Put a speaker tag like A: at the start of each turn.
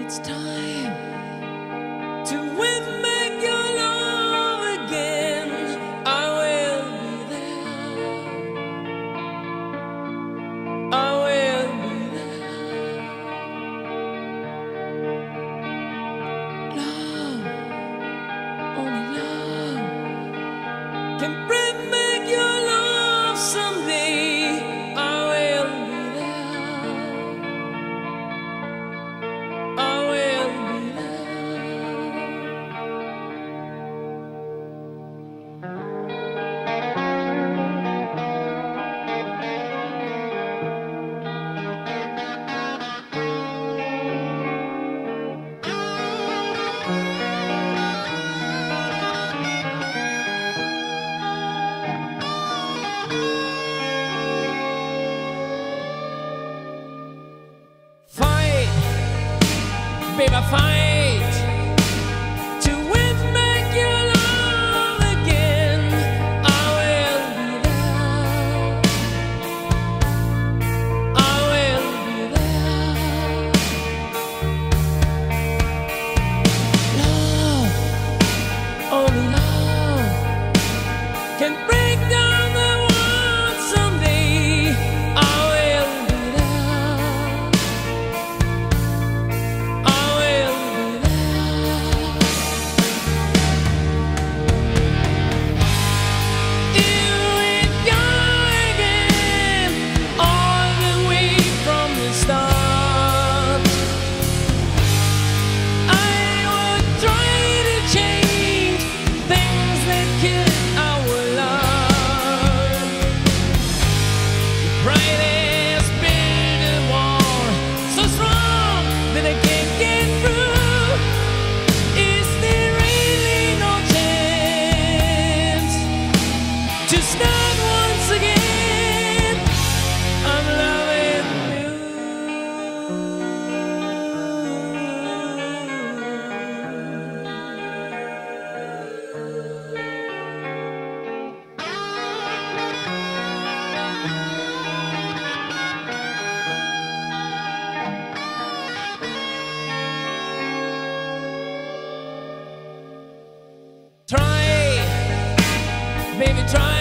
A: it's time to win back your love again. I will be there. I will be there. Love, only love can bring back your love someday. I will be there. I will be fight, baby, fight to win back your love again. I will be there. I will be there. Love, only love can break down the world someday. I will be there. I will be there. You and I again, all the way from the start. I would try to change things that kill our love. The brightest build a wall so strong that I can't get through. Is there really no chance to start once again? I'm loving you. Try, baby, try.